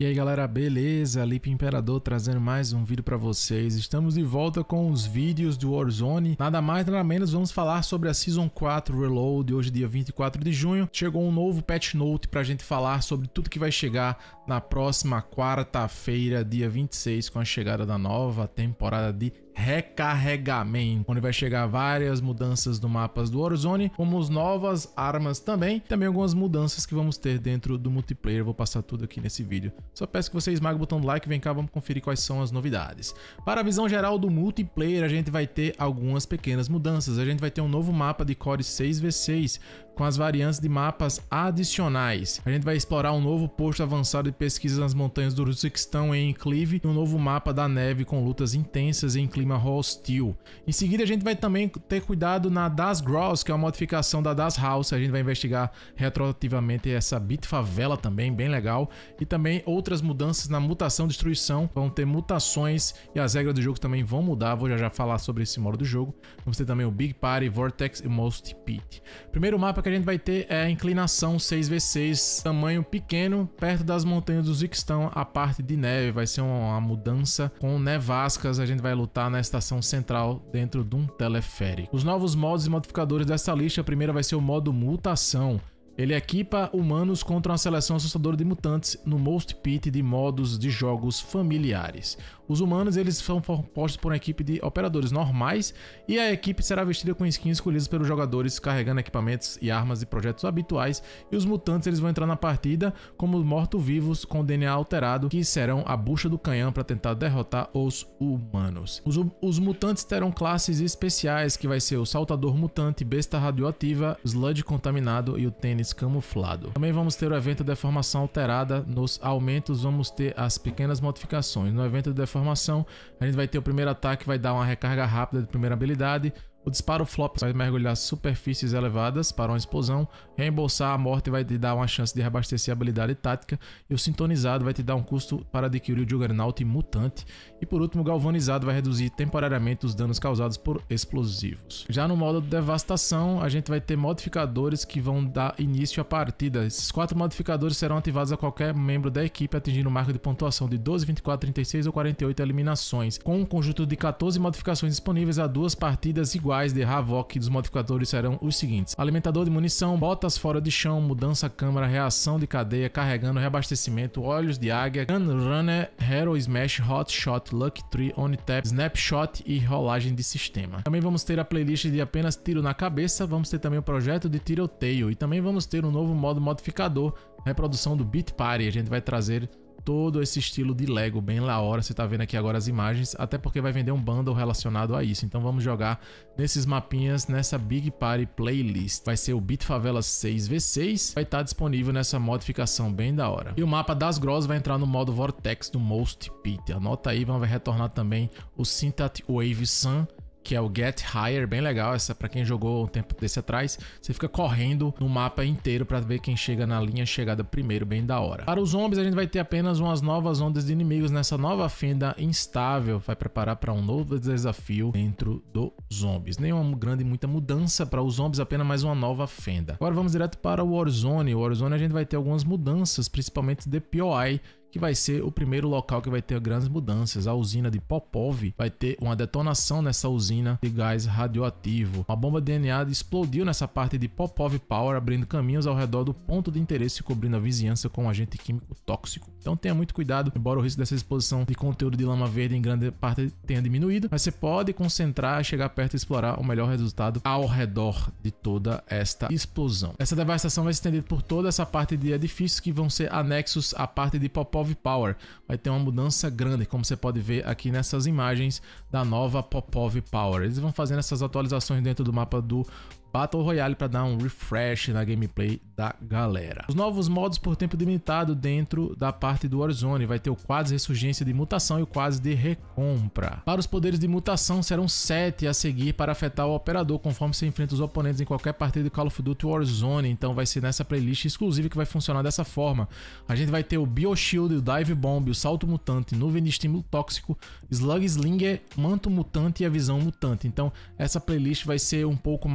E aí galera, beleza? Lip Imperador trazendo mais um vídeo pra vocês. Estamos de volta com os vídeos do Warzone. Nada mais, nada menos, vamos falar sobre a Season 4 Reload. Hoje, dia 24 de junho, chegou um novo patch note pra gente falar sobre tudo que vai chegar na próxima quarta-feira, dia 26, com a chegada da nova temporada de recarregamento, onde vai chegar várias mudanças no mapas do Warzone, como as novas armas também algumas mudanças que vamos ter dentro do multiplayer. Vou passar tudo aqui nesse vídeo. Só peço que você esmague o botão do like, vem cá, vamos conferir quais são as novidades. Para a visão geral do multiplayer, a gente vai ter algumas pequenas mudanças. A gente vai ter um novo mapa de core 6v6 com as variantes de mapas adicionais. A gente vai explorar um novo posto avançado de pesquisa nas montanhas do Urziquistão em Enclave e um novo mapa da neve com lutas intensas em clima hostil. Em seguida, a gente vai também ter cuidado na Das Gross, que é uma modificação da Das House. A gente vai investigar retroativamente essa bit favela também, bem legal. E também outras mudanças na mutação e destruição. Vão ter mutações e as regras do jogo também vão mudar. Vou já falar sobre esse modo do jogo. Vamos ter também o Big Party, Vortex e Most Pit. Primeiro mapa que a gente vai ter é a inclinação 6v6, tamanho pequeno, perto das montanhas do Urziquistão. A parte de neve vai ser uma mudança com nevascas. A gente vai lutar na estação central dentro de um teleférico. Os novos modos e modificadores dessa lista, a primeira vai ser o modo mutação. Ele equipa humanos contra uma seleção assustadora de mutantes no Most Pit de modos de jogos familiares. Os humanos eles são compostos por uma equipe de operadores normais e a equipe será vestida com skins escolhidas pelos jogadores carregando equipamentos e armas de projetos habituais, e os mutantes eles vão entrar na partida como mortos-vivos com DNA alterado, que serão a bucha do canhão para tentar derrotar os humanos. Os mutantes terão classes especiais, que vai ser o saltador mutante, besta radioativa, sludge contaminado e o tênis camuflado. Também vamos ter o evento de deformação alterada. Nos aumentos vamos ter as pequenas modificações. No evento de deformação a gente vai ter o primeiro ataque, vai dar uma recarga rápida de primeira habilidade. O disparo flop vai mergulhar superfícies elevadas para uma explosão. Reembolsar a morte vai te dar uma chance de reabastecer a habilidade tática. E o sintonizado vai te dar um custo para adquirir o Juggernaut mutante. E por último, o galvanizado vai reduzir temporariamente os danos causados por explosivos. Já no modo de devastação, a gente vai ter modificadores que vão dar início à partida. Esses 4 modificadores serão ativados a qualquer membro da equipe, atingindo o marco de pontuação de 12, 24, 36 ou 48 eliminações. Com um conjunto de 14 modificações disponíveis a 2 partidas iguais de Havoc. Dos modificadores serão os seguintes: alimentador de munição, botas fora de chão, mudança câmara, reação de cadeia, carregando, reabastecimento, olhos de águia, Gunrunner, Hero Smash, Hot Shot, Lucky Tree, On Tap, Snapshot e rolagem de sistema. Também vamos ter a playlist de apenas tiro na cabeça, vamos ter também o projeto de tiroteio e também vamos ter um novo modo modificador, reprodução do Beat Party. A gente vai trazer todo esse estilo de Lego bem lá hora. Você tá vendo aqui agora as imagens, até porque vai vender um bundle relacionado a isso. Então vamos jogar nesses mapinhas nessa Big Party playlist. Vai ser o Beat Favela 6v6, vai estar disponível nessa modificação bem da hora. E o mapa das Gross vai entrar no modo Vortex do Most Pit. Anota aí, vai retornar também o Synthet Wave Sun, que é o Get Higher, bem legal. Essa para quem jogou um tempo desse atrás, você fica correndo no mapa inteiro para ver quem chega na linha chegada primeiro, bem da hora. Para os zombies a gente vai ter apenas umas novas ondas de inimigos nessa nova fenda instável, vai preparar para um novo desafio dentro dos zombies. Nenhuma muita mudança para os zombies, apenas mais uma nova fenda. Agora vamos direto para o Warzone. O Warzone a gente vai ter algumas mudanças, principalmente de POI, que vai ser o primeiro local que vai ter grandes mudanças. A usina de Popov vai ter uma detonação nessa usina de gás radioativo. Uma bomba de DNA explodiu nessa parte de Popov Power, abrindo caminhos ao redor do ponto de interesse, cobrindo a vizinhança com um agente químico tóxico. Então tenha muito cuidado, embora o risco dessa exposição de conteúdo de lama verde em grande parte tenha diminuído, mas você pode concentrar, chegar perto e explorar o melhor resultado ao redor de toda esta explosão. Essa devastação vai se estender por toda essa parte de edifícios que vão ser anexos à parte de Popov Power. Vai ter uma mudança grande, como você pode ver aqui nessas imagens da nova Popov Power. Eles vão fazendo essas atualizações dentro do mapa do Battle Royale para dar um refresh na gameplay da galera. Os novos modos por tempo limitado dentro da parte do Warzone. Vai ter o Quads Ressurgência de Mutação e o Quads de Recompra. Para os poderes de mutação serão 7 a seguir para afetar o operador conforme você enfrenta os oponentes em qualquer partida de Call of Duty Warzone. Então vai ser nessa playlist exclusiva que vai funcionar dessa forma. A gente vai ter o Bioshield, o Dive Bomb, o Salto Mutante, Nuvem de Estímulo Tóxico, Slug Slinger, Manto Mutante e a Visão Mutante. Então essa playlist vai ser um pouco mais acelerada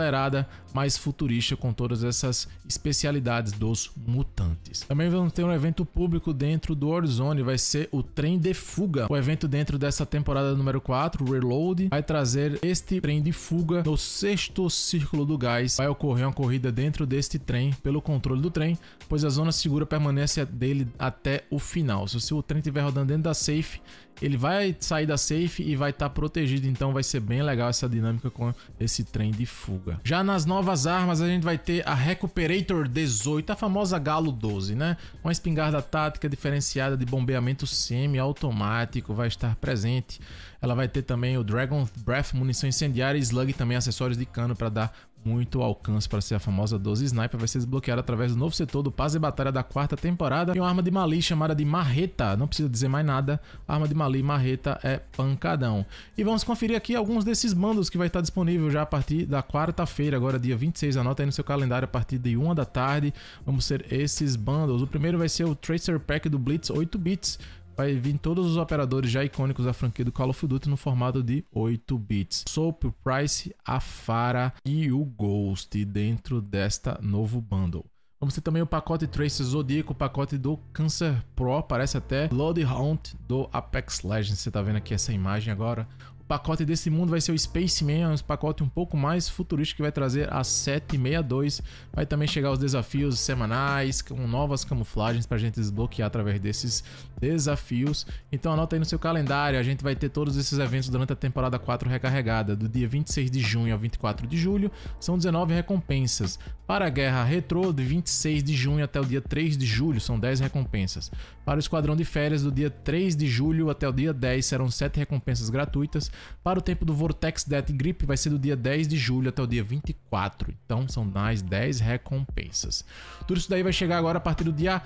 acelerada, mais futurista, com todas essas especialidades dos mutantes. Também vamos ter um evento público dentro do Warzone, vai ser o Trem de Fuga. O evento dentro dessa temporada número 4, Reload, vai trazer este trem de fuga no 6º círculo do gás. Vai ocorrer uma corrida dentro deste trem, pelo controle do trem, pois a zona segura permanece dele até o final. Se o seu trem estiver rodando dentro da safe, ele vai sair da safe e vai estar protegido, então vai ser bem legal essa dinâmica com esse trem de fuga. Já nas novas armas, a gente vai ter a Recuperator 18, a famosa Galo 12, né? Uma espingarda tática diferenciada de bombeamento semi-automático vai estar presente. Ela vai ter também o Dragon Breath, munição incendiária e slug, também acessórios de cano para dar muito alcance para ser a famosa 12 Sniper. Vai ser desbloqueada através do novo setor do Paz e Batalha da 4ª temporada. E uma arma de Mali chamada de Marreta, não precisa dizer mais nada, a arma de Mali Marreta é pancadão. E vamos conferir aqui alguns desses bundles que vai estar disponível já a partir da quarta-feira, agora dia 26, anota aí no seu calendário, a partir de 1 da tarde, vamos ter esses bundles. O primeiro vai ser o Tracer Pack do Blitz 8 bits, vai vir todos os operadores já icônicos da franquia do Call of Duty no formato de 8 bits. Soap, o Price, a Pharah e o Ghost dentro desta novo bundle. Vamos ter também o pacote Tracer Zodíaco, o pacote do Cancer Pro, parece até Bloodhound do Apex Legends. Você tá vendo aqui essa imagem agora. O pacote desse mundo vai ser o Spaceman, um pacote um pouco mais futurístico que vai trazer a 762. Vai também chegar os desafios semanais com novas camuflagens para a gente desbloquear através desses desafios. Então anota aí no seu calendário, a gente vai ter todos esses eventos durante a temporada 4 recarregada, do dia 26 de junho ao 24 de julho. São 19 recompensas. Para a Guerra Retrô, de 26 de junho até o dia 3 de julho, são 10 recompensas. Para o Esquadrão de Férias, do dia 3 de julho até o dia 10, serão 7 recompensas gratuitas. Para o tempo do Vortex Death Grip, vai ser do dia 10 de julho até o dia 24. Então são mais 10 recompensas. Tudo isso daí vai chegar agora a partir do dia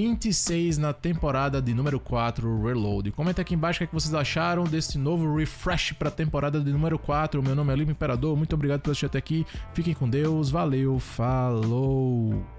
26 na temporada de número 4 Reload. Comenta aqui embaixo o que vocês acharam desse novo refresh para a temporada de número 4. Meu nome é Lipe Imperador, muito obrigado por assistir até aqui. Fiquem com Deus, valeu, falou!